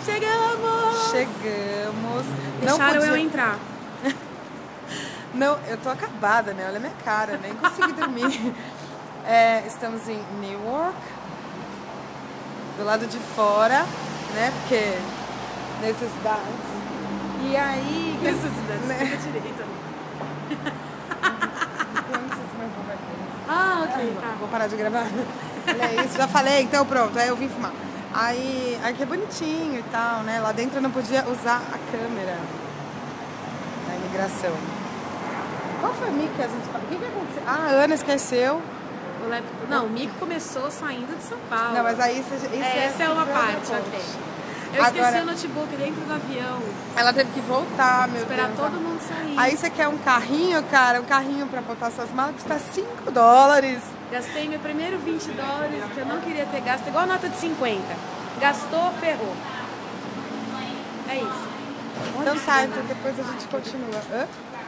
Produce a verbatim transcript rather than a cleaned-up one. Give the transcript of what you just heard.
Chegamos! Chegamos. Deixaram não podia... eu entrar. Não, eu tô acabada, né? Olha a minha cara, nem consegui dormir. É, estamos em Newark, do lado de fora, né? Porque necessidades. E aí... Necessidades, né? fica direito. Eu não sei se mais vou ver. Ah, ok, tá. Vou parar de gravar. Olha isso, já falei, então pronto, aí eu vim filmar. Aí, aqui é bonitinho e tal, né? Lá dentro eu não podia usar a câmera da imigração. Qual foi o mico que a gente falou? O que que aconteceu? Ah, a Ana esqueceu. O laptop... Não, o mico começou saindo de São Paulo. Não, mas aí isso, isso é, essa é uma parte, ok. Eu Agora, esqueci o notebook dentro do avião. Ela teve que voltar, meu Esperar Deus. todo mundo sair. Aí você quer um carrinho, cara, um carrinho pra botar suas malas, custa cinco dólares. Gastei meu primeiro vinte dólares, que eu não queria ter gasto, igual a nota de cinquenta. Gastou, ferrou. É isso. Então tá, então depois a gente continua. Hã?